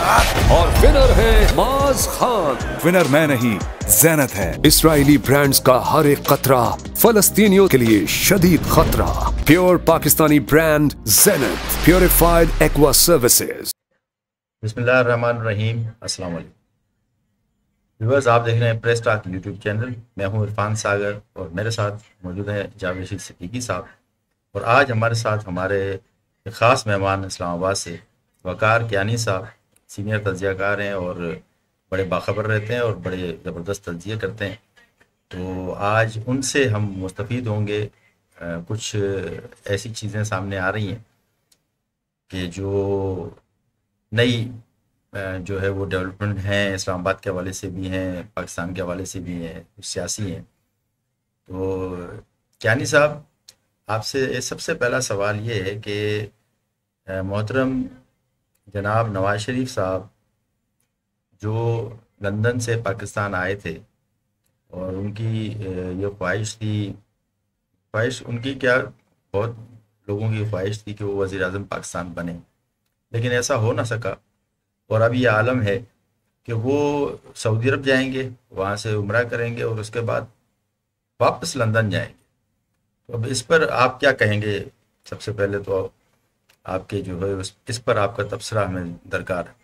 اور ونر ہے معاذ خان۔ ونر میں نہیں، زینت ہے۔ اسرائیلی برانڈز کا ہر ایک قطرہ فلسطینیوں کے لیے شدید خطرہ۔ Pure Pakistani brand Zeenat purified aqua services. بسم اللہ الرحمن الرحیم۔ السلام علیکم ویورز، آپ دیکھ رہے ہیں پریس ٹاک یوٹیوب چینل۔ میں ہوں عرفان ساگر اور میرے ساتھ موجود ہیں جاوید رشید صدیقی صاحب، اور آج ہمارے ساتھ ہمارے ایک خاص مہمان اسلام آباد سے وقار کیانی صاحب، سینئر تجزیہ کار ہیں اور بڑے باخبر رہتے ہیں اور بڑے زبردست تجزیہ کرتے ہیں۔ تو آج ان سے ہم مستفید ہوں گے۔ کچھ ایسی چیزیں سامنے آ رہی ہیں کہ جو نئی جو ہے وہ ڈیولپمنٹ ہیں، اسلام آباد کے حوالے سے بھی ہیں، پاکستان کے حوالے سے بھی ہیں، سیاسی ہیں۔ تو کیانی صاحب، آپ سے سب سے پہلا سوال یہ ہے کہ محترم جناب نواز شریف صاحب جو لندن سے پاکستان آئے تھے، اور ان کی یہ خواہش ان کی کیا، بہت لوگوں کی خواہش تھی کہ وہ وزیر اعظم پاکستان بنے، لیکن ایسا ہو نہ سکا، اور اب یہ عالم ہے کہ وہ سعودی عرب جائیں گے، وہاں سے عمرہ کریں گے اور اس کے بعد واپس لندن جائیں گے۔ تو اب اس پر آپ کیا کہیں گے؟ سب سے پہلے تو آپ کے جو ہے اس پر آپ کا تبصرہ ہمیں درکار ہے۔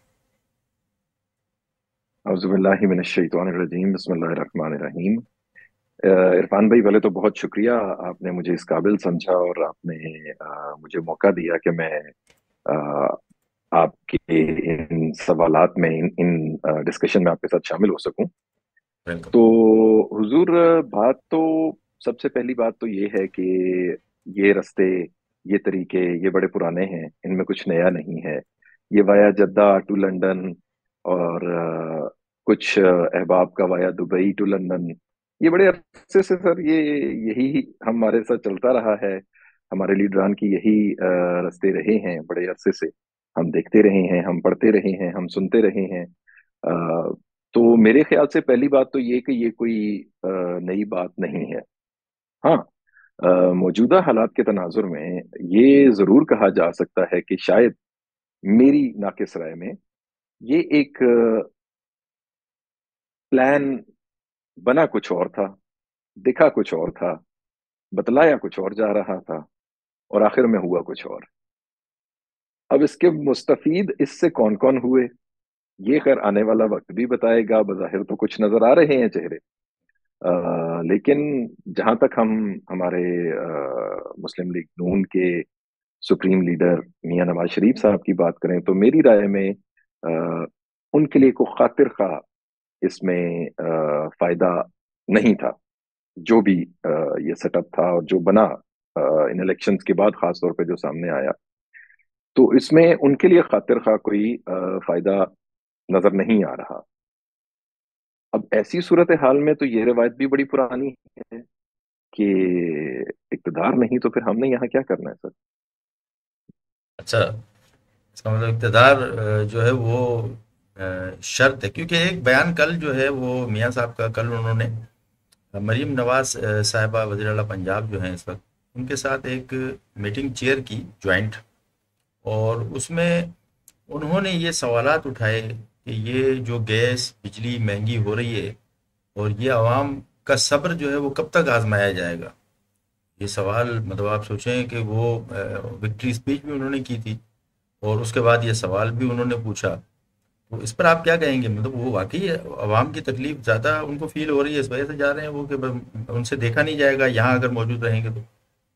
اعوذ باللہ من الشیطان الرجیم، بسم اللہ الرحمن الرحیم۔ عرفان بھائی، پہلے تو بہت شکریہ، آپ نے مجھے اس قابل سمجھا اور آپ نے مجھے موقع دیا کہ میں آپ کے ان سوالات میں ان ڈسکشن میں آپ کے ساتھ شامل ہو سکوں۔ تو حضور، بات تو سب سے پہلی بات تو یہ ہے کہ یہ رستے، یہ طریقے، یہ بڑے پرانے ہیں، ان میں کچھ نیا نہیں ہے۔ یہ وایا جدہ ٹو لندن، اور کچھ احباب کا وایا دبئی ٹو لندن، یہ بڑے عرصے سے سر یہی ہمارے ساتھ چلتا رہا ہے۔ ہمارے لیڈران کی یہی رستے رہے ہیں، بڑے عرصے سے ہم دیکھتے رہے ہیں، ہم پڑھتے رہے ہیں، ہم سنتے رہے ہیں۔ تو میرے خیال سے پہلی بات تو یہ کہ یہ کوئی نئی بات نہیں ہے۔ ہاں، موجودہ حالات کے تناظر میں یہ ضرور کہا جا سکتا ہے کہ شاید میری ناقص رائے میں یہ ایک پلان بنا کچھ اور تھا، دکھا کچھ اور تھا، بتلایا کچھ اور جا رہا تھا، اور آخر میں ہوا کچھ اور۔ اب اس کے مستفید اس سے کون کون ہوئے، یہ خیر آنے والا وقت بھی بتائے گا۔ بظاہر تو کچھ نظر آ رہے ہیں چہرے، لیکن جہاں تک ہم ہمارے مسلم لیگ نون کے سپریم لیڈر میاں نواز شریف صاحب کی بات کریں تو میری رائے میں ان کے لیے کوئی خاطر خواہ اس میں فائدہ نہیں تھا۔ جو بھی یہ سیٹ اپ تھا اور جو بنا ان الیکشنز کے بعد خاص طور پہ جو سامنے آیا، تو اس میں ان کے لیے خاطر خواہ کوئی فائدہ نظر نہیں آ رہا۔ اب ایسی صورتحال میں تو یہ روایت بھی بڑی پرانی ہے کہ اقتدار نہیں تو پھر ہم نے یہاں کیا کرنا ہے سر۔ اچھا، اس کا مطلب اقتدار جو ہے وہ شرط ہے، کیونکہ ایک بیان کل جو ہے وہ میاں صاحب کا، کل انہوں نے مریم نواز صاحبہ وزیر اعلیٰ پنجاب جو ہیں اس وقت، ان کے ساتھ ایک میٹنگ چیئر کی جوائنٹ، اور اس میں انہوں نے یہ سوالات اٹھائے کہ یہ جو گیس بجلی مہنگی ہو رہی ہے اور یہ عوام کا صبر جو ہے وہ کب تک آزمایا جائے گا۔ یہ سوال مطلب آپ سوچیں کہ وہ وکٹری اسپیچ بھی انہوں نے کی تھی، اور اس کے بعد یہ سوال بھی انہوں نے پوچھا۔ تو اس پر آپ کیا کہیں گے؟ مطلب وہ واقعی عوام کی تکلیف زیادہ ان کو فیل ہو رہی ہے، اس وجہ سے جا رہے ہیں وہ کہ ان سے دیکھا نہیں جائے گا یہاں اگر موجود رہیں گے تو؟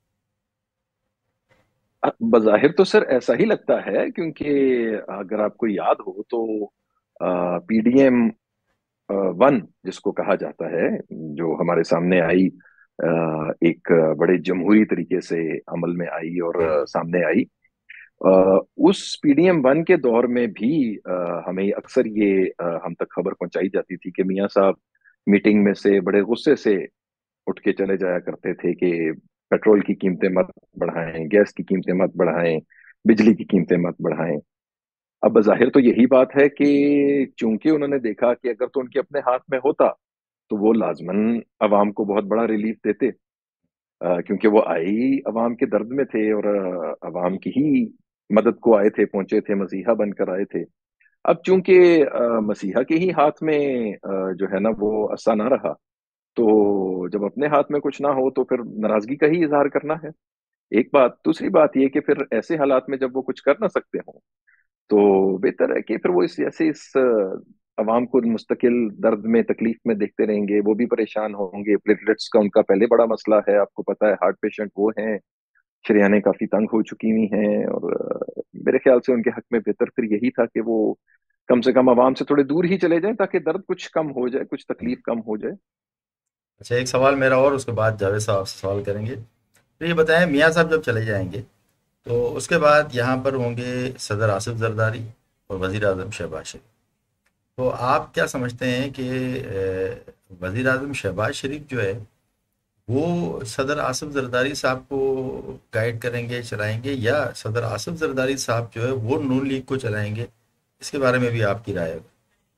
بظاہر تو سر ایسا ہی لگتا ہے، کیونکہ اگر آپ کو یاد ہو تو پی ڈی ایم ون جس کو کہا جاتا ہے، جو ہمارے سامنے آئی، ایک بڑے جمہوری طریقے سے عمل میں آئی اور سامنے آئی، اس پی ڈی ایم ون کے دور میں بھی ہمیں اکثر یہ ہم تک خبر پہنچائی جاتی تھی کہ میاں صاحب میٹنگ میں سے بڑے غصے سے اٹھ کے چلے جایا کرتے تھے کہ پیٹرول کی قیمتیں مت بڑھائیں، گیس کی قیمتیں مت بڑھائیں، بجلی کی قیمتیں مت بڑھائیں۔ اب بظاہر تو یہی بات ہے کہ چونکہ انہوں نے دیکھا کہ اگر تو ان کے اپنے ہاتھ میں ہوتا تو وہ لازماً عوام کو بہت بڑا ریلیف دیتے، کیونکہ وہ آئے ہی عوام کے درد میں تھے اور عوام کی ہی مدد کو آئے تھے، پہنچے تھے، مسیحا بن کر آئے تھے۔ अब चूंकि मसीहा के ही हाथ में जो है ना वो असा ना रहा, तो जब अपने हाथ में कुछ ना हो तो फिर नाराजगी का ही इजहार करना है। एक बात, दूसरी बात ये कि फिर ऐसे हालात में जब वो कुछ कर ना सकते हो तो बेहतर है कि फिर वो इस ऐसे इस अवाम को मुस्तकिल दर्द में तकलीफ में देखते रहेंगे, वो भी परेशान होंगे। प्लेटलेट्स का उनका पहले बड़ा मसला है, आपको पता है, हार्ट पेशेंट वो हैं, शरेयानें काफी तंग हो चुकी हुई हैं, और मेरे ख्याल से उनके हक में बेहतर फिर यही था कि वो कम से कम आवाम से थोड़े दूर ही चले जाएं, ताकि दर्द कुछ कम हो जाए, कुछ तकलीफ कम हो जाए। अच्छा, एक सवाल मेरा और, उसके बाद जावेद साहब से सवाल करेंगे। तो ये बताएं, मियाँ साहब जब चले जाएंगे तो उसके बाद यहाँ पर होंगे सदर आसिफ जरदारी और वज़ीर आज़म शहबाज शरीफ। तो आप क्या समझते हैं कि वज़ीर आज़म शहबाज शरीफ जो है वो सदर आसिफ जरदारी साहब को गाइड करेंगे, चलाएंगे, या सदर आसिफ जरदारी साहब जो है वो नून लीग को चलाएंगे? इसके बारे में भी आपकी राय है।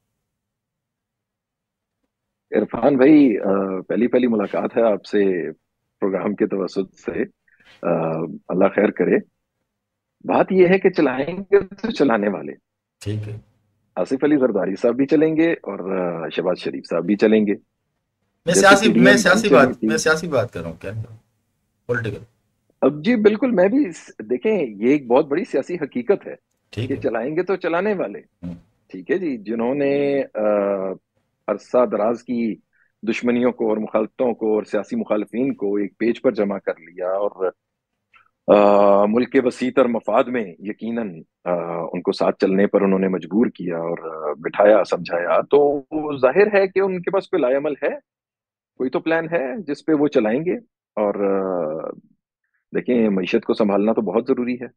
इरफान भाई, पहली पहली मुलाकात है आपसे प्रोग्राम के तवसत से। अल्लाह खैर करे। बात यह है कि चलाएंगे तो चलाने वाले ठीक है। आसिफ अली जरदारी साहब भी चलेंगे और शहबाज शरीफ साहब भी चलेंगे। मैं जैसे सियासी मैं पीडीएम वन सियासी चली बात मैं थी। सियासी बात कर रहा हूँ, क्या पॉलिटिकल। अब जी बिल्कुल, मैं भी देखें, ये एक बहुत बड़ी सियासी हकीकत है ठीक कि है। चलाएंगे तो चलाने वाले। हम्म, ठीक है जी, जिन्होंने अरसा दराज की दुश्मनियों को और मुखालफतों को और सियासी मुखालफिन को एक पेज पर जमा कर लिया, और मुल्क के वसीतर मफाद में यकीनन उनको साथ चलने पर उन्होंने मजबूर किया और बिठाया, समझाया, तो वो जाहिर है कि उनके पास कोई लाएमल है, कोई तो प्लान है जिस पे वो चलाएंगे। और देखें, मईशत को संभालना तो बहुत जरूरी है।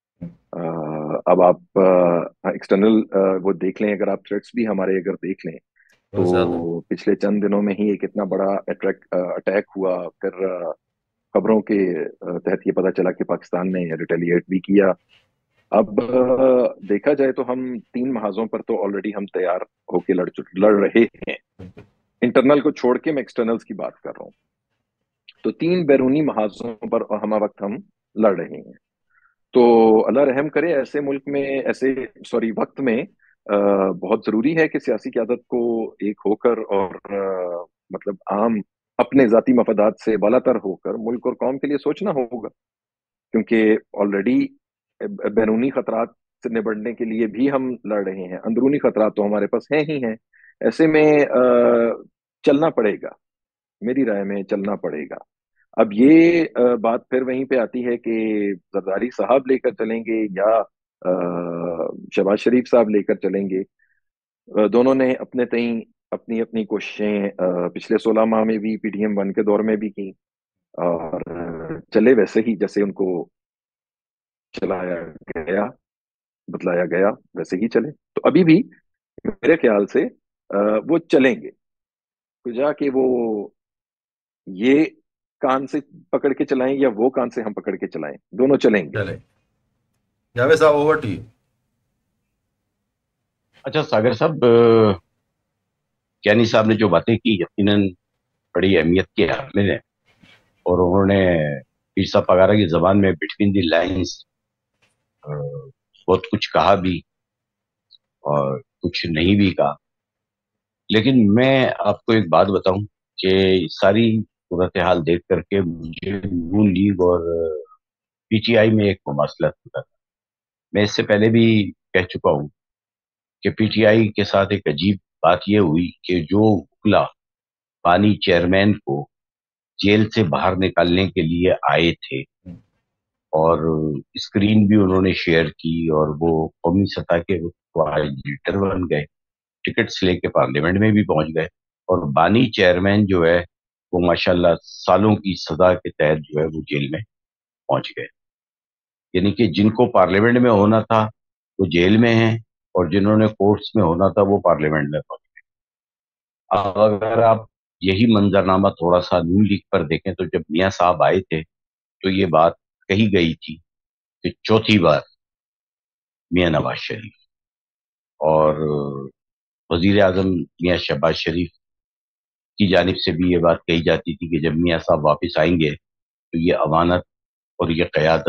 अब आप एक्सटर्नल वो देख लें, अगर आप थ्रेट्स भी हमारे अगर देख लें, बहुत ज्यादा। तो पिछले चंद दिनों में ही एक इतना बड़ा अटैक हुआ, फिर खबरों के तहत ये पता चला कि पाकिस्तान ने रिटेलिएट भी किया। अब देखा जाए तो हम 3 महाजों पर तो ऑलरेडी हम तैयार होके लड़ रहे हैं। इंटरनल को छोड़ के मैं एक्सटर्नल्स की बात कर रहा हूँ। तो 3 बैरूनी महाजों पर हम वक्त हम लड़ रहे हैं। तो अल्लाह रहम करे, ऐसे मुल्क में, ऐसे सॉरी वक्त में बहुत जरूरी है कि सियासी क़यादत को एक होकर और मतलब आम अपने जाती मफादात से बालातर होकर मुल्क और कौम के लिए सोचना होगा। क्योंकि ऑलरेडी बैरूनी खतरात से निपटने के लिए भी हम लड़ रहे हैं, अंदरूनी खतरात तो हमारे पास हैं ही हैं। ऐसे में चलना पड़ेगा, मेरी राय में चलना पड़ेगा। अब ये बात फिर वहीं पे आती है कि जरदारी साहब लेकर चलेंगे या शहबाज शरीफ साहब लेकर चलेंगे। दोनों ने अपने तई अपनी अपनी कोशिशें पिछले 16 माह में भी, पीडीएम वन के दौर में भी की, और चले वैसे ही जैसे उनको चलाया गया, बतलाया गया, वैसे ही चले। तो अभी भी मेरे ख्याल से वो चलेंगे। तो जाके वो ये कान से पकड़ के चलाएं या वो कान से हम पकड़ के चलाएं, दोनों चलेंगे। चले। जावेद साहब, ओवर टू यू। अच्छा सागर साहब, कैनी साहब ने जो बातें की यकीनन बड़ी अहमियत की हामिल है, और उन्होंने पीर साहब पगारा की जबान में बिटवीन दी लाइंस बहुत कुछ कहा भी और कुछ नहीं भी कहा। लेकिन मैं आपको एक बात बताऊं कि सारी सूरत हाल देख करके मुझे नून लीग और पीटीआई में एक मुमासलत होता था। मैं इससे पहले भी कह चुका हूं कि पीटीआई के साथ एक अजीब बात यह हुई कि जो वकला पानी चेयरमैन को जेल से बाहर निकालने के लिए आए थे, और स्क्रीन भी उन्होंने शेयर की, और वो कौमी सतह के लीडर बन गए, टिकट्स लेके पार्लियामेंट में भी पहुंच गए, और बानी चेयरमैन जो है वो माशाल्लाह सालों की सजा के तहत जो है वो जेल में पहुंच गए। यानी कि जिनको पार्लियामेंट में होना था वो जेल में हैं, और जिन्होंने कोर्ट्स में होना था वो पार्लियामेंट में पहुंच गए। अब अगर आप यही मंजरनामा थोड़ा सा नून लीग पर देखें, तो जब मियाँ साहब आए थे तो ये बात कही गई थी कि चौथी बार मियाँ नवाज शरीफ, और वजीर आजम मियाँ शहबाज शरीफ की जानिब से भी ये बात कही जाती थी कि जब मियाँ साहब वापस आएंगे तो ये अमानत और ये क़यादत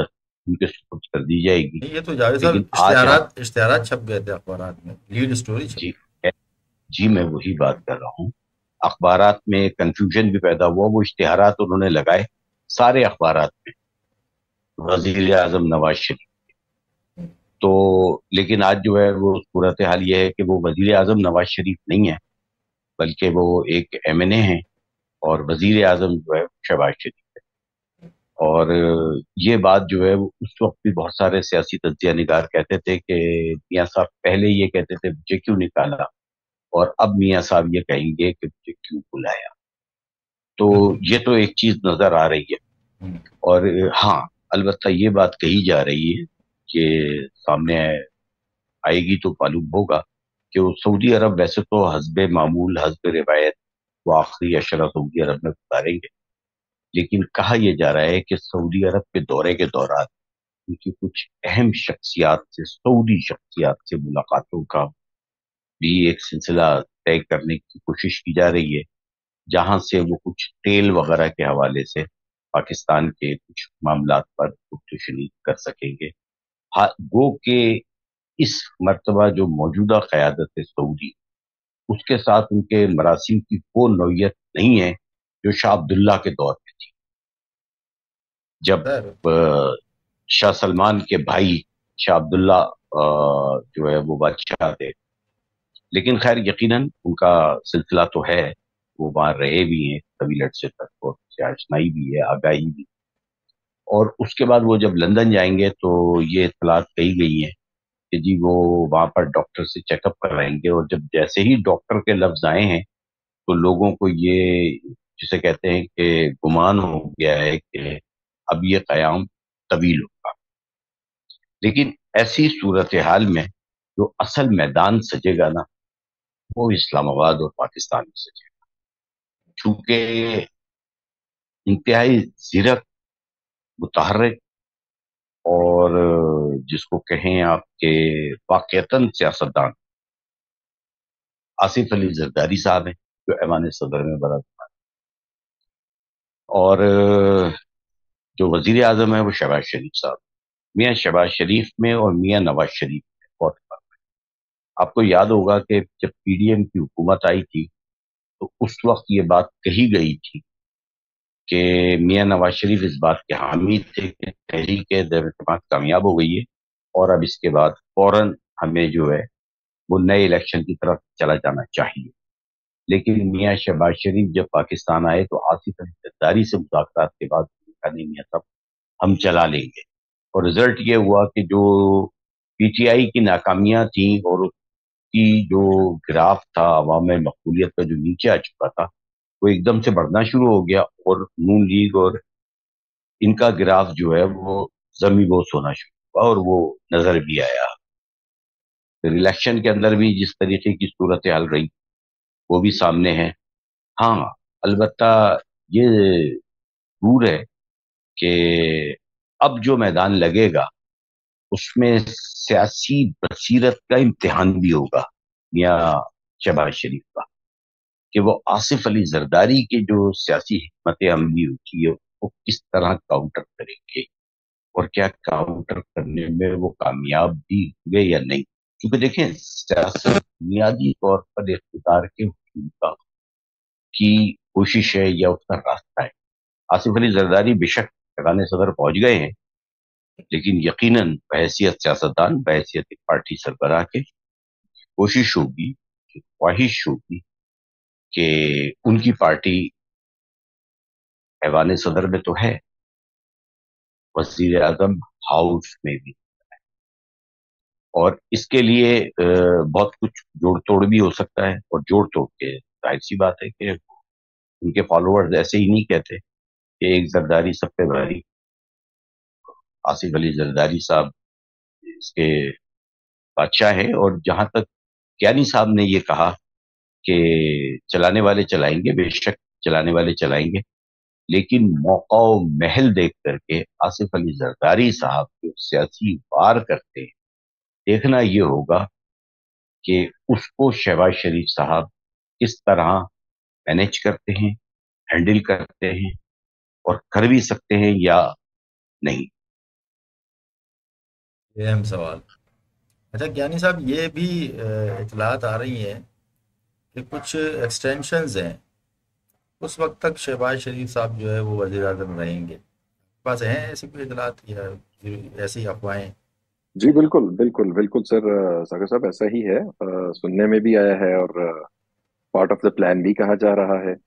ان کے سپرد کر دی جائے گی. یہ تو جاوید لیکن صاحب آج آپ اشتہارات چھپ گئے تھے اخبارات میں، لیڈ اسٹوری چھپ جی جی میں وہی بات کر رہا ہوں. اخبارات میں کنفیوژن بھی پیدا ہوا. وہ اشتہارات انہوں نے لگائے سارے اخبارات میں وزیر اعظم نواز شریف. تو لیکن آج جو ہے وہ صورتحال یہ ہے کہ وہ وزیر اعظم نواز شریف نہیں ہے، بلکہ وہ ایک ایم این اے ہیں، اور وزیر اعظم جو ہے شہباز شریف ہے. اور یہ بات جو ہے وہ اس وقت بھی بہت سارے سیاسی تجزیہ نگار کہتے تھے کہ میاں صاحب پہلے یہ کہتے تھے مجھے کیوں نکالا، اور اب میاں صاحب یہ کہیں گے کہ مجھے کیوں بلایا. تو یہ تو ایک چیز نظر آ رہی ہے. اور ہاں البتہ یہ بات کہی جا رہی ہے کہ سامنے آئے گی تو معلوم ہوگا کہ وہ سعودی عرب ویسے تو حسب معمول حسب روایت وہ آخری عشرہ سعودی عرب میں گزاریں گے، لیکن کہا یہ جا رہا ہے کہ سعودی عرب کے دورے کے دوران ان کی کچھ اہم شخصیات سے، سعودی شخصیات سے ملاقاتوں کا بھی ایک سلسلہ طے کرنے کی کوشش کی جا رہی ہے، جہاں سے وہ کچھ تیل وغیرہ کے حوالے سے پاکستان کے کچھ معاملات پر گفتگو کر سکیں گے. گو کہ اس مرتبہ جو موجودہ قیادت ہے سعودی، اس کے ساتھ ان کے مراسم کی وہ نوعیت نہیں ہے جو شاہ عبداللہ کے دور میں تھی، جب شاہ سلمان کے بھائی شاہ عبداللہ جو ہے وہ بادشاہ تھے. لیکن خیر یقیناً ان کا سلسلہ تو ہے، وہ وہاں رہے بھی ہیں طویل عرصے تک، اور آشنائی بھی ہے، آگاہی بھی. اور اس کے بعد وہ جب لندن جائیں گے تو یہ اطلاعات کہی گئی ہیں کہ جی وہ وہاں پر ڈاکٹر سے چیک اپ کروائیں گے، اور جب جیسے ہی ڈاکٹر کے لفظ آئے ہیں تو لوگوں کو یہ جسے کہتے ہیں کہ گمان ہو گیا ہے کہ اب یہ قیام طویل ہوگا. لیکن ایسی صورتحال میں جو اصل میدان سجے گا نا، وہ اسلام آباد اور پاکستان میں سجے گا، چونکہ انتہائی زیرک، متحرک، اور جس کو کہیں آپ کے واقعتاً سیاستدان آصف علی زرداری صاحب ہیں، جو ایوان صدر میں برآمد، اور جو وزیر اعظم ہے وہ شہباز شریف صاحب. میاں شہباز شریف میں اور میاں نواز شریف میں بہت فرق ہے. آپ کو یاد ہوگا کہ جب پی ڈی ایم کی حکومت آئی تھی تو اس وقت یہ بات کہی گئی تھی کہ میاں نواز شریف اس بات کے حامی تھے کہ تحریک دیر اعتماد کامیاب ہو گئی ہے، اور اب اس کے بعد فوراً ہمیں جو ہے وہ نئے الیکشن کی طرف چلا جانا چاہیے. لیکن میاں شہباز شریف جب پاکستان آئے تو آصف علی زرداری سے مذاکرات کے بعد کہا نہیں میاں صاحب ہم چلا لیں گے. اور رزلٹ یہ ہوا کہ جو پی ٹی آئی کی ناکامیاں تھیں اور اس کی جو گراف تھا عوام مقبولیت کا جو نیچے آ چکا تھا، وہ ایک دم سے بڑھنا شروع ہو گیا، اور نون لیگ اور ان کا گراف جو ہے وہ زمین بوس ہونا شروع ہوا، اور وہ نظر بھی آیا. پھر الیکشن کے اندر بھی جس طریقے کی صورتحال رہی وہ بھی سامنے ہے. ہاں البتہ یہ ضرور ہے کہ اب جو میدان لگے گا اس میں سیاسی بصیرت کا امتحان بھی ہوگا میاں شہباز شریف کا، کہ وہ آصف علی زرداری کی جو سیاسی حکمت عملی ہوتی ہے وہ کس طرح کاؤنٹر کریں گے، اور کیا کاؤنٹر کرنے میں وہ کامیاب بھی ہوئے یا نہیں. کیونکہ دیکھیں سیاست بنیادی طور پر اقتدار کے حصول کی کوشش ہے یا اس کا راستہ ہے. آصف علی زرداری بے شک ایوان صدر پہنچ گئے ہیں، لیکن یقیناً بحیثیت سیاستدان، بحیثیت ایک پارٹی سربراہ کے کوشش ہوگی، خواہش ہوگی کہ ان کی پارٹی ایوان صدر میں تو ہے، وزیر اعظم ہاؤس میں بھی، اور اس کے لیے بہت کچھ جوڑ توڑ بھی ہو سکتا ہے. اور جوڑ توڑ کے ظاہر سی بات ہے کہ ان کے فالوورز ایسے ہی نہیں کہتے کہ ایک زرداری سب پہ بھاری. آصف علی زرداری صاحب اس کے بادشاہ ہیں، اور جہاں تک کیانی صاحب نے یہ کہا کہ چلانے والے چلائیں گے، بے شک چلانے والے چلائیں گے، لیکن موقع و محل دیکھ کر کے آصف علی زرداری صاحب جو سیاسی وار کرتے ہیں، دیکھنا یہ ہوگا کہ اس کو شہباز شریف صاحب کس طرح مینیج کرتے ہیں، ہینڈل کرتے ہیں، اور کر بھی سکتے ہیں یا نہیں. یہ اہم سوال. اچھا گیانی صاحب، یہ بھی اطلاعات آ رہی ہیں کہ کچھ ایکسٹینشنز ہیں، اس وقت تک شہباز شریف صاحب جو ہے وہ وزیر اعظم رہیں گے. پاس ہیں ایسی کوئی اطلاعات یا ایسی افواہیں؟ جی بالکل بالکل بالکل سر، ساگر صاحب ایسا ہی ہے، سننے میں بھی آیا ہے اور پارٹ آف دا پلان بھی کہا جا رہا ہے.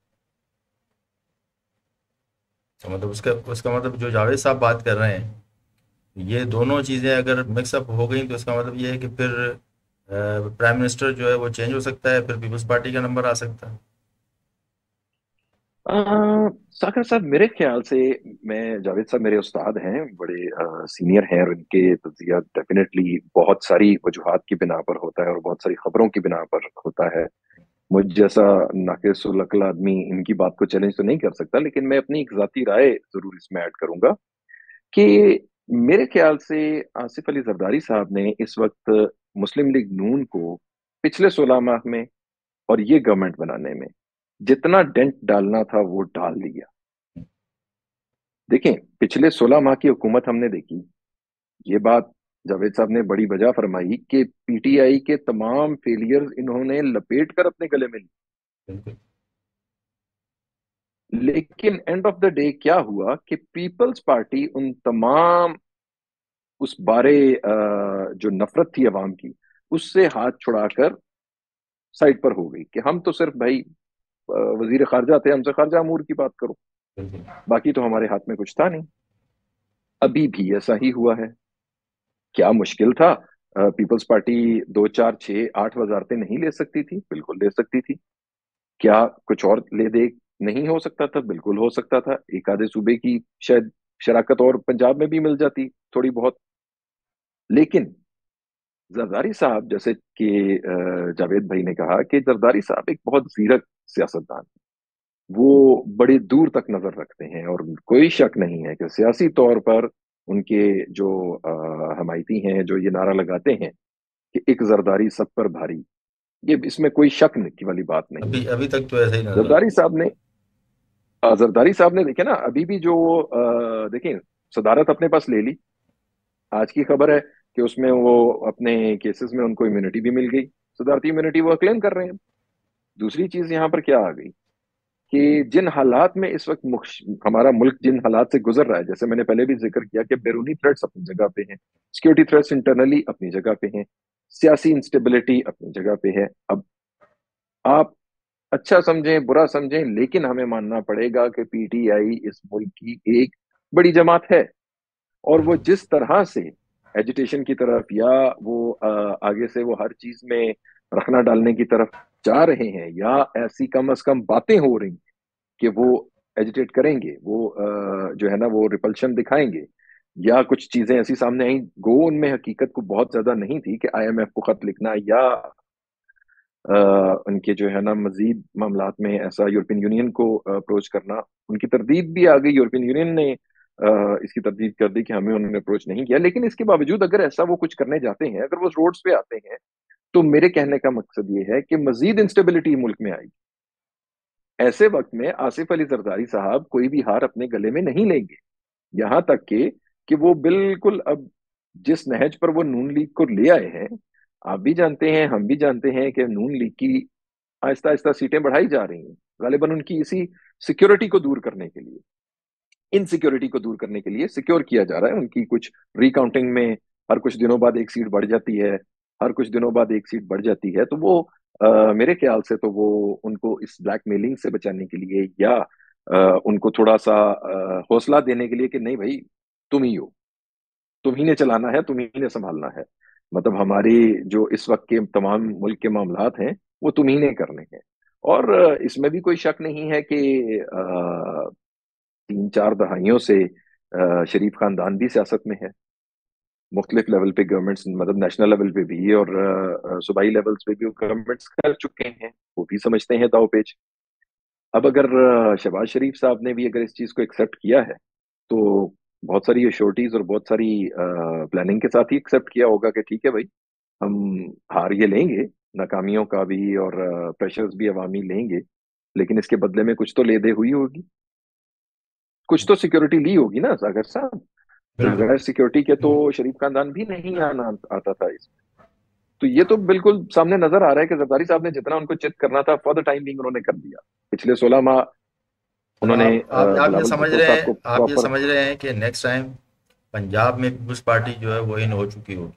تو مطلب اس کا مطلب جو جاوید صاحب بات کر رہے ہیں، یہ دونوں چیزیں اگر مکس اپ ہو گئیں تو اس کا مطلب یہ ہے کہ پھر پرائم منسٹر جو ہے وہ چینج ہو سکتا ہے، پھر پیپلز پارٹی کا نمبر آ سکتا ہے. ساکر صاحب میرے خیال سے، میں جاوید صاحب میرے استاد ہیں، بڑے سینئر ہیں، اور ان کے تجزیہ ڈیفینیٹلی بہت ساری وجوہات کی بنا پر ہوتا ہے اور بہت ساری خبروں کی بنا پر ہوتا ہے. مجھ جیسا ناقص العقل آدمی ان کی بات کو چیلنج تو نہیں کر سکتا، لیکن میں اپنی ایک ذاتی رائے ضرور اس میں ایڈ کروں گا کہ میرے خیال سے آصف علی زرداری صاحب نے اس وقت مسلم لیگ نون کو پچھلے 16 ماہ میں اور یہ گورنمنٹ بنانے میں جتنا ڈینٹ ڈالنا تھا وہ ڈال لیا. دیکھیں، پچھلے 16 ماہ کی حکومت ہم نے دیکھی، یہ بات جاوید صاحب نے بڑی وجہ فرمائی کہ پی ٹی آئی کے تمام فیلئرز انہوں نے لپیٹ کر اپنے گلے میں لی. بالکل. لیکن اینڈ آف دا ڈے کیا ہوا کہ پیپلز پارٹی ان تمام اس بارے جو نفرت تھی عوام کی، اس سے ہاتھ چھڑا کر سائڈ پر ہو گئی کہ ہم تو صرف بھائی وزیر خارجہ تھے، ہم سے خارجہ امور کی بات کرو، بالکل. باقی تو ہمارے ہاتھ میں کچھ تھا نہیں. ابھی بھی ایسا ہی ہوا ہے. کیا مشکل تھا؟ پیپلز پارٹی 2 4 6 8 وزارتیں نہیں لے سکتی تھی؟ بالکل لے سکتی تھی. کیا کچھ اور لے دے نہیں ہو سکتا تھا؟ بالکل ہو سکتا تھا. ایک آدھے صوبے کی شاید شراکت اور پنجاب میں بھی مل جاتی تھوڑی بہت. لیکن زرداری صاحب، جیسے کہ جاوید بھائی نے کہا کہ زرداری صاحب ایک بہت زیرک سیاستدان ہیں، وہ بڑے دور تک نظر رکھتے ہیں، اور کوئی شک نہیں ہے کہ سیاسی طور پر ان کے جو حمایتی ہیں جو یہ نعرہ لگاتے ہیں کہ ایک زرداری سب پر بھاری، یہ اس میں کوئی شک کی والی بات نہیں ہے. ابھی تک تو ایسا ہی نظر آتا زرداری صاحب نے زرداری صاحب نے دیکھے نا، ابھی بھی جو دیکھیں، صدارت اپنے پاس لے لی. آج کی خبر ہے کہ اس میں وہ اپنے کیسز میں ان کو امیونٹی بھی مل گئی، صدارتی امیونٹی وہ کلیم کر رہے ہیں. دوسری چیز یہاں پر کیا آ گئی کہ جن حالات میں اس وقت ہمارا ملک جن حالات سے گزر رہا ہے، جیسے میں نے پہلے بھی ذکر کیا کہ بیرونی تھریٹس اپنی جگہ پہ ہیں، سیکیورٹی تھریٹس انٹرنلی اپنی جگہ پہ ہیں، سیاسی انسٹیبلٹی اپنی جگہ پہ ہے. اب آپ اچھا سمجھیں برا سمجھیں، لیکن ہمیں ماننا پڑے گا کہ پی ٹی آئی اس ملک کی ایک بڑی جماعت ہے، اور وہ بالکل. جس طرح سے ایجیٹیشن کی طرف یا وہ آگے سے وہ ہر چیز میں رکھنا ڈالنے کی طرف جا رہے ہیں، یا ایسی کم از کم باتیں ہو رہی ہیں کہ وہ ایجیٹیٹ کریں گے، وہ جو ہے نا وہ ریپلشن دکھائیں گے، یا کچھ چیزیں ایسی سامنے آئیں گو ان میں حقیقت کو بہت زیادہ نہیں تھی کہ آئی ایم ایف کو خط لکھنا، یا ان کے جو ہے نا مزید معاملات میں ایسا یورپین یونین کو اپروچ کرنا. ان کی تردید بھی آ گئی، یورپین یونین نے اس کی تردید کر دی کہ ہمیں انہوں نے اپروچ نہیں کیا. لیکن اس کے باوجود اگر ایسا وہ کچھ کرنے جاتے ہیں، اگر وہ روڈز پہ آتے ہیں، تو میرے کہنے کا مقصد یہ ہے کہ مزید انسٹیبلٹی ملک میں آئے گی. ایسے وقت میں آصف علی زرداری صاحب کوئی بھی ہار اپنے گلے میں نہیں لیں گے، یہاں تک کہ وہ بالکل اب جس نہج پر وہ نون لیگ کو لے آئے ہیں، آپ بھی جانتے ہیں ہم بھی جانتے ہیں کہ نون لیگ کی آہستہ آہستہ سیٹیں بڑھائی جا رہی ہیں، غالباً ان کی اسی سیکیورٹی کو دور کرنے کے لیے، انسیکیورٹی کو دور کرنے کے لیے سیکیور کیا جا رہا ہے. ان کی کچھ ری کاؤنٹنگ میں ہر کچھ دنوں بعد ایک سیٹ بڑھ جاتی ہے، ہر کچھ دنوں بعد ایک سیٹ بڑھ جاتی ہے. تو وہ میرے خیال سے تو وہ ان کو اس بلیک میلنگ سے بچانے کے لیے، یا ان کو تھوڑا سا حوصلہ دینے کے لیے کہ نہیں بھائی تم ہی ہو، تم ہی نے چلانا ہے، تم ہی نے سنبھالنا ہے، مطلب ہماری جو اس وقت کے تمام ملک کے معاملات ہیں وہ تم ہی نے کرنے ہیں. اور اس میں بھی کوئی شک نہیں ہے کہ 3 4 دہائیوں سے شریف خاندان بھی سیاست میں ہے، مختلف لیول پہ گورنمنٹس، مطلب نیشنل لیول پہ بھی اور صوبائی لیولز پہ بھی گورنمنٹس کر چکے ہیں، وہ بھی سمجھتے ہیں داؤ پیچ. اب اگر شہباز شریف صاحب نے بھی اگر اس چیز کو ایکسیپٹ کیا ہے، تو بہت ساری ایشورٹیز اور بہت ساری پلاننگ کے ساتھ ہی ایکسیپٹ کیا ہوگا کہ ٹھیک ہے بھائی، ہم ہار یہ لیں گے، ناکامیوں کا بھی اور پریشرز بھی عوامی لیں گے، لیکن اس کے بدلے میں کچھ تو لے دے ہوئی ہوگی، کچھ تو سیکیورٹی لی ہوگی نا ساگر صاحب. बिल्कुल। बगैर सिक्योरिटी के तो शरीफ खानदान भी नहीं आना आता था इसमें। तो ये तो बिल्कुल सामने नजर आ रहा है कि जरदारी साहब ने जितना उनको चित करना था फॉर द टाइम बिंग उन्होंने कर दिया। पिछले 16 माह तो उन्होंने आप ये बिलावल समझ भुट्टो रहे साहब हैं, को आप ये प्रॉपर। समझ रहे हैं कि नेक्स्ट टाइम पंजाब में पीपल्स पार्टी जो है वो इन हो चुकी होगी?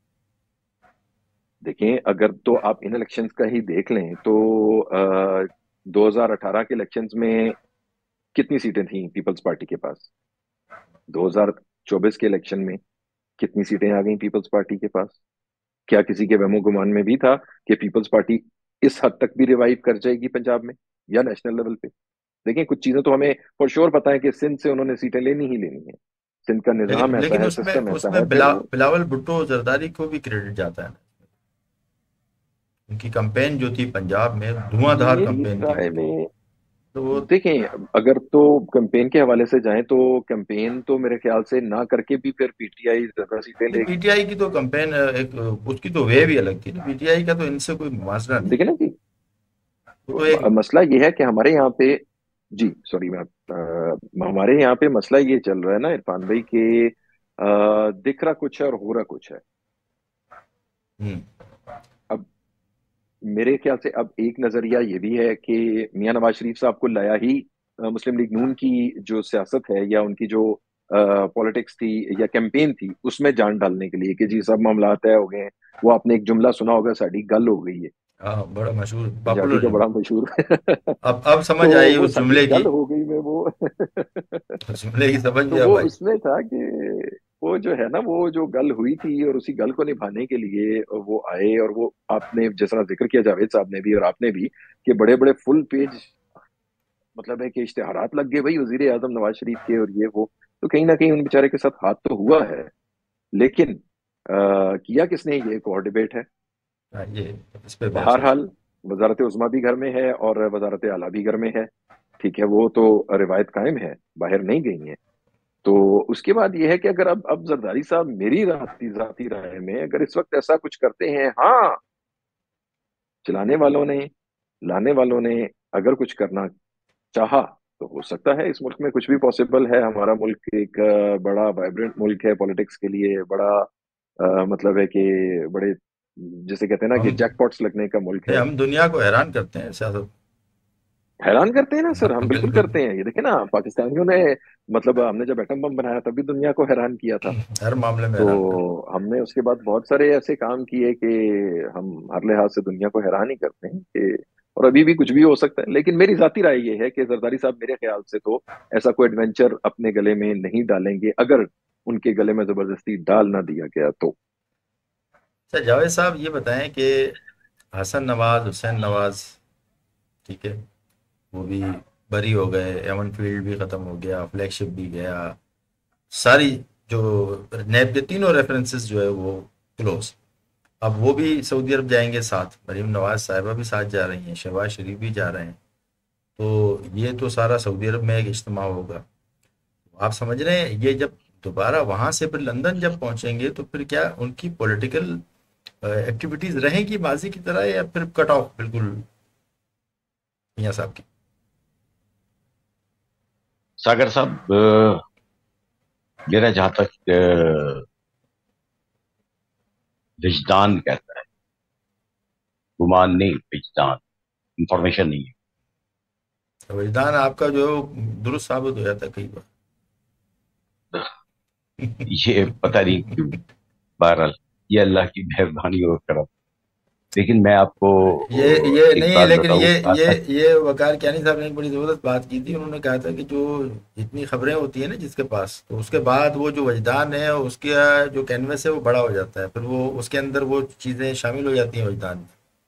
देखें, अगर तो आप इन इलेक्शंस का ही देख लें तो 2018 के इलेक्शंस में कितनी सीटें थी पीपल्स पार्टी के पास? 2024 के इलेक्शन में कितनी सीटें आ गई पीपल्स पार्टी के पास? क्या किसी के वहमो गुमान में भी था कि पीपल्स पार्टी इस हद तक भी रिवाइव कर जाएगी पंजाब में या नेशनल लेवल पे? देखिए, कुछ चीजें तो हमें फॉर श्योर पता है कि सिंध से उन्होंने सीटें लेनी ही लेनी है। सिंध का निजाम लेकिन ऐसा लेकिन है, उसमें सिस्टम ऐसा है, उसमें फिर वो बिलावल भुट्टो जरदारी को भी क्रेडिट जाता है। उनकी कैंपेन जो थी पंजाब में धुआंधार मेरी कैंपेन थी राय उनकी। में तो वो देखें, अगर तो कैंपेन के हवाले से जाएं तो कैंपेन तो मेरे ख्याल से ना करके भी फिर पीटीआई ज्यादा सीटें लेगी। पीटीआई की तो कैंपेन एक उसकी तो वे भी अलग थी ना, पीटीआई का तो इनसे कोई मुआवजा नहीं देखिए है। ना जी, तो एक मसला ये है कि हमारे यहाँ पे, जी सॉरी, मैं हमारे यहाँ पे मसला ये चल रहा है ना इरफान भाई कि दिख रहा कुछ है और हो रहा कुछ है। हम्म, अब मेरे ख्याल से अब एक नजरिया ये भी है कि मियां नवाज शरीफ साहब को लाया ही मुस्लिम लीग नून की जो सियासत है या उनकी जो पॉलिटिक्स थी या कैंपेन थी उसमें जान डालने के लिए कि जी सब मामला तय हो गए हैं। वो आपने एक जुमला सुना होगा, साड़ी गल हो गई है, हाँ, बड़ा मशहूर पंजाबी पॉपुलर का जुमला। बड़ा मशहूर अब तो समझ आई वो उस साड़ी जुमले की। गल हो गई में वो उस जुमले की समझ तो गया वो भाई। उसमें था कि वो जो है ना, वो जो गल हुई थी और उसी गल को निभाने के लिए वो आए। और वो आपने जिस तरह जिक्र किया जावेद साहब ने भी और आपने भी कि बड़े बड़े फुल पेज मतलब है कि इश्तेहारात लग गए भाई वजीर आजम नवाज शरीफ के और ये वो। तो कहीं ना कहीं उन बेचारे के साथ हाथ तो हुआ है, लेकिन किया किसने ये एक और डिबेट है। हाँ, ये इस पे बहस हो बहरहाल सकती वजारत उज़्मा भी घर में है और वजारत आला भी घर में है। ठीक है, वो तो रिवायत कायम है, बाहर नहीं गई है। तो उसके बाद ये है कि अगर अब जरदारी साहब मेरी जाती राय में अगर इस वक्त ऐसा कुछ करते हैं, हाँ, चलाने वालों ने लाने वालों ने अगर कुछ करना चाहा तो हो सकता है इस मुल्क में कुछ भी पॉसिबल है। हमारा मुल्क एक बड़ा वाइब्रेंट मुल्क है, पॉलिटिक्स के लिए बड़ा मतलब है कि बड़े जिसे कहते हैं ना है। कि जैकपॉट्स लगने का मुल्क है। हम दुनिया को हैरान करते हैं सियासत। हैरान करते हैं ना सर, हाँ, हम बिल्कुल बिल्कुल। करते हैं। ये देखे ना, पाकिस्तानियों ने मतलब हमने जब एटम बम बनाया तभी दुनिया को हैरान किया था। हर मामले में तो हैरान करते हमने उसके बाद बहुत सारे ऐसे काम किए कि हम हर लिहाज से दुनिया को हैरान ही करते हैं कि और अभी भी कुछ भी हो सकता है। लेकिन मेरी जाती राय ये है कि जरदारी साहब मेरे ख्याल से तो ऐसा कोई एडवेंचर अपने गले में नहीं डालेंगे अगर उनके गले में जबरदस्ती डाल ना दिया गया तो। हैं। अच्छा जावेद साहब, ये बताएं कि हसन नवाज, हुसैन नवाज, ठीक है, वो भी बरी हो गए, एवन फील्ड भी खत्म हो गया, फ्लैगशिप भी गया, सारी जो नैब के तीनों रेफरेंसेस जो है वो क्लोज। अब वो भी सऊदी अरब जाएंगे, साथ मरीम नवाज साहिबा भी साथ जा रही हैं, शहबाज शरीफ भी जा रहे हैं। तो ये तो सारा सऊदी अरब में एक इज्तिमा होगा। आप समझ रहे हैं, ये जब दोबारा वहां से फिर लंदन जब पहुंचेंगे तो फिर क्या उनकी पॉलिटिकल एक्टिविटीज रहेंगी माजी की तरह, या फिर कट ऑफ बिल्कुल मियां साहब की? सागर साहब, मेरा जहां तक विजदान कहता है, गुमान नहीं, विजदान, इंफॉर्मेशन नहीं वजदान आपका जो है वो दुरुस्त साबित हो जाता है कई है। ये पता नहीं क्यों, बार। बहरहाल ये अल्लाह की मेहरबानी और करम। लेकिन मैं आपको ये एक नहीं है, बात लेकिन बताऊं, ये वकार कियानी साहब ने एक बड़ी जबरदस्त बात की थी। उन्होंने कहा था कि जो जितनी खबरें होती है ना जिसके पास, तो उसके बाद वो जो वजदान है उसके जो कैनवस है वो बड़ा हो जाता है, फिर वो उसके अंदर वो चीजें शामिल हो जाती हैं वजदान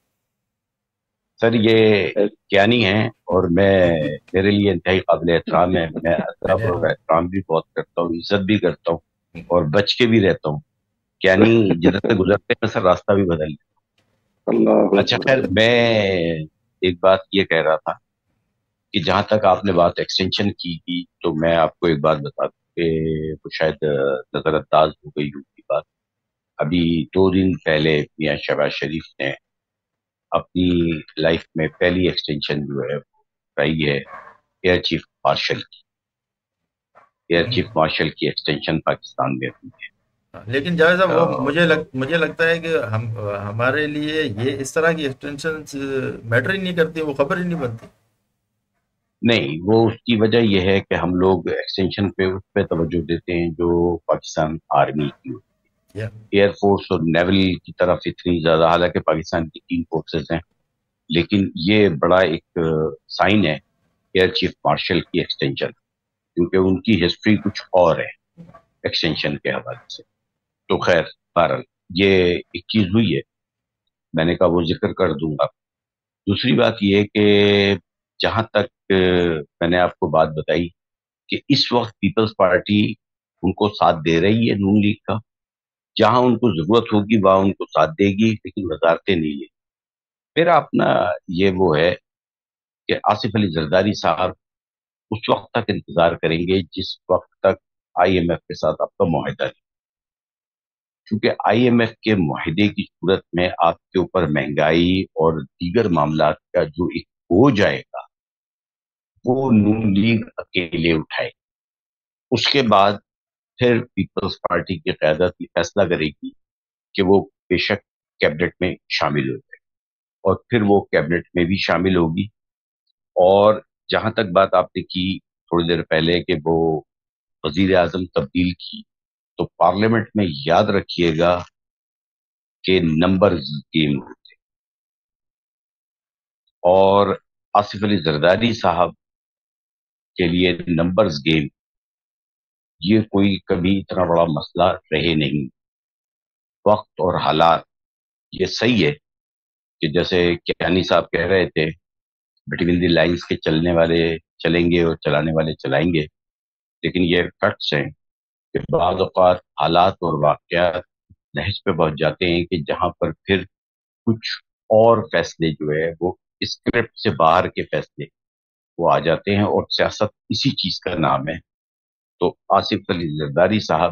सर ये क्या नहीं है, और मैं, मेरे लिए इंतहाई काबिल एहतराम है। मैं अदब में। और एहतराम भी बहुत करता हूँ, इज्जत भी करता हूँ, और बच के भी रहता हूँ। क्या नहीं, जिधर से गुजरते हैं सर रास्ता भी बदल। अल्लाह अच्छा खैर, मैं एक बात ये कह रहा था कि जहां तक आपने बात एक्सटेंशन की थी, तो मैं आपको एक बात बता दूं कि वो शायद नजरअंदाज हो गई होगी बात। अभी 2 दिन पहले मियां शहबाज शरीफ ने अपनी लाइफ में पहली एक्सटेंशन जो है वो कराई है एयर चीफ मार्शल की। ایئر چیف مارشل کی ایکسٹینشن پاکستان میں ہوئی ہے. لیکن جاوید صاحب وہ مجھے لگتا ہے کہ ہمارے لیے یہ اس طرح کی ایکسٹینشن میٹر ہی نہیں کرتی، وہ خبر ہی نہیں بنتی. نہیں، وہ اس کی وجہ یہ ہے کہ ہم لوگ ایکسٹینشن پہ اس پہ توجہ دیتے ہیں جو پاکستان آرمی کی ہوتی ہے. ایئر فورس اور نیول کی طرف اتنی زیادہ، حالانکہ پاکستان کی 3 فورسز ہیں، لیکن یہ بڑا ایک سائن ہے ایئر چیف مارشل کی ایکسٹینشن، کیونکہ ان کی ہسٹری کچھ اور ہے ایکسٹینشن کے حوالے سے. تو خیر بہرحال یہ ایک چیز ہوئی ہے، میں نے کہا وہ ذکر کر دوں گا. دوسری بات یہ کہ جہاں تک میں نے آپ کو بات بتائی کہ اس وقت پیپلز پارٹی ان کو ساتھ دے رہی ہے، نون لیگ کا، جہاں ان کو ضرورت ہوگی وہاں ان کو ساتھ دے گی، لیکن وزارتیں نہیں لے. پھر اپنا یہ وہ ہے کہ آصف علی زرداری صاحب اس وقت تک انتظار کریں گے جس وقت تک آئی ایم ایف کے ساتھ آپ کا معاہدہ نہیں. کیونکہ آئی ایم ایف کے معاہدے کی صورت میں آپ کے اوپر مہنگائی اور دیگر معاملات کا جو ایک بوجھ آئے گا وہ نون لیگ اکیلے اٹھائے. اس کے بعد پھر پیپلز پارٹی کی قیادت یہ فیصلہ کرے گی کہ وہ بے شک کیبنٹ میں شامل ہو جائے، اور پھر وہ کیبنٹ میں بھی شامل ہوگی. اور جہاں تک بات آپ نے کی تھوڑی دیر پہلے کہ وہ وزیر اعظم تبدیل کی، تو پارلیمنٹ میں یاد رکھیے گا کہ نمبرز گیم ہوتے، اور آصف علی زرداری صاحب کے لیے نمبرز گیم یہ کوئی کبھی اتنا بڑا مسئلہ رہے نہیں. وقت اور حالات، یہ صحیح ہے کہ جیسے کیانی صاحب کہہ رہے تھے بٹوین دی لائنز کے چلنے والے چلیں گے اور چلانے والے چلائیں گے، لیکن یہ فیکٹس ہیں کہ بعض اوقات حالات اور واقعات نہج پہ پہنچ جاتے ہیں کہ جہاں پر پھر کچھ اور فیصلے جو ہے وہ اسکرپٹ سے باہر کے فیصلے وہ آ جاتے ہیں، اور سیاست اسی چیز کا نام ہے. تو آصف علی زرداری صاحب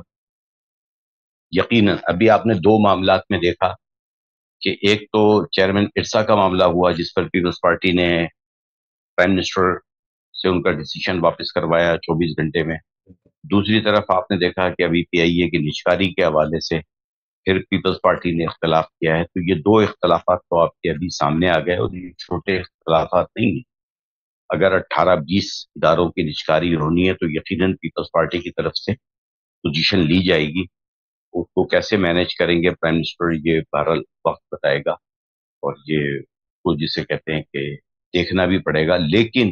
یقیناً ابھی آپ نے 2 معاملات میں دیکھا کہ ایک تو چیئرمین ارسا کا معاملہ ہوا جس پر پیپلز پارٹی نے پرائم منسٹر سے ان کا ڈیسیشن واپس کروایا 24 گھنٹے میں. دوسری طرف آپ نے دیکھا کہ ابھی پی آئی اے کی نجکاری کے حوالے سے پھر پیپلز پارٹی نے اختلاف کیا ہے. تو یہ 2 اختلافات تو آپ کے ابھی سامنے آ گئے، اور یہ چھوٹے اختلافات نہیں ہیں. اگر 18-20 اداروں کی نجکاری ہونی ہے تو یقیناً پیپلز پارٹی کی طرف سے پوزیشن لی جائے گی. اس کو کیسے مینیج کریں گے پرائم منسٹر یہ بہرحال وقت بتائے گا، اور یہ کو جسے کہتے ہیں کہ دیکھنا بھی پڑے گا. لیکن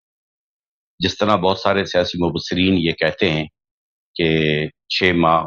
جس طرح بہت سارے سیاسی مبصرین یہ کہتے ہیں کہ 6 ماہ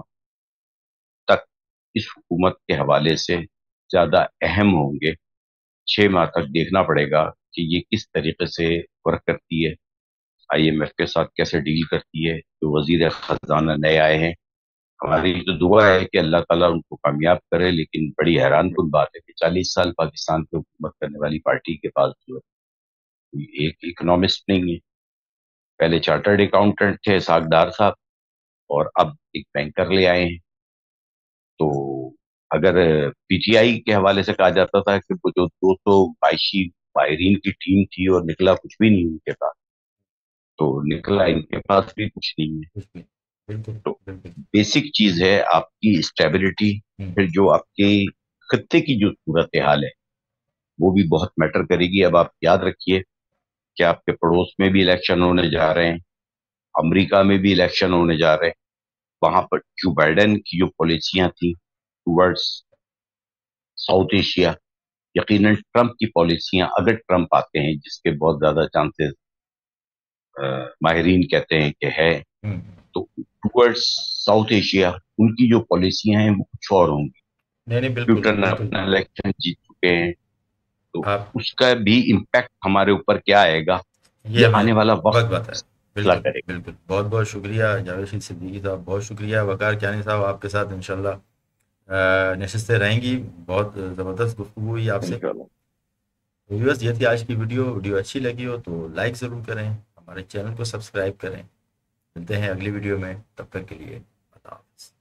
تک اس حکومت کے حوالے سے زیادہ اہم ہوں گے. 6 ماہ تک دیکھنا پڑے گا کہ یہ کس طریقے سے ورک کرتی ہے، آئی ایم ایف کے ساتھ کیسے ڈیل کرتی ہے. جو وزیر خزانہ نئے آئے ہیں، ہماری تو دعا ہے کہ اللہ تعالیٰ ان کو کامیاب کرے. لیکن بڑی حیران کن بات ہے کہ 40 سال پاکستان پہ حکومت کرنے والی پارٹی کے پاس جو ہے ایک اکنامسٹ نہیں ہے. پہلے چارٹرڈ اکاؤنٹنٹ تھے اسحاق ڈار صاحب، اور اب ایک بینکر لے آئے ہیں. تو اگر پی ٹی آئی کے حوالے سے کہا جاتا تھا کہ وہ جو 222 ماہرین کی ٹیم تھی اور نکلا کچھ بھی نہیں ان کے پاس، تو نکلا ان کے پاس بھی کچھ نہیں ہے. تو بیسک چیز ہے آپ کی اسٹیبلٹی. پھر جو آپ کے خطے کی جو صورتحال ہے وہ بھی بہت میٹر کرے گی. اب آپ یاد رکھیے کہ آپ کے پڑوس میں بھی الیکشن ہونے جا رہے ہیں، امریکہ میں بھی الیکشن ہونے جا رہے ہیں. وہاں پر جو بائیڈن کی جو پالیسیاں تھیں ٹورڈز ساؤتھ ایشیا، یقیناً ٹرمپ کی پالیسیاں اگر ٹرمپ آتے ہیں، جس کے بہت زیادہ چانسز ماہرین کہتے ہیں کہ ہے، تو ٹورڈز ساؤتھ ایشیا ان کی جو پالیسیاں ہیں وہ کچھ اور ہوں گی. نہیں بالکل پیوٹن اپنا الیکشن جیت چکے ہیں، تو اس کا بھی امپیکٹ ہمارے اوپر کیا آئے گا یہ آنے والا وقت بات ہے. بالکل بہت بہت شکریہ جاوید رشید صدیقی صاحب، بہت شکریہ. وقار کیانی صاحب آپ کے ساتھ انشاءاللہ نشستیں رہیں گی. بہت زبردست گفتگو ہوئی آپ سے. ویورز یہ تھی آج کی ویڈیو اچھی لگی ہو تو لائک ضرور کریں، ہمارے چینل کو سبسکرائب کریں. ملتے ہیں اگلی ویڈیو میں، تب تک کے لیے اللہ حافظ.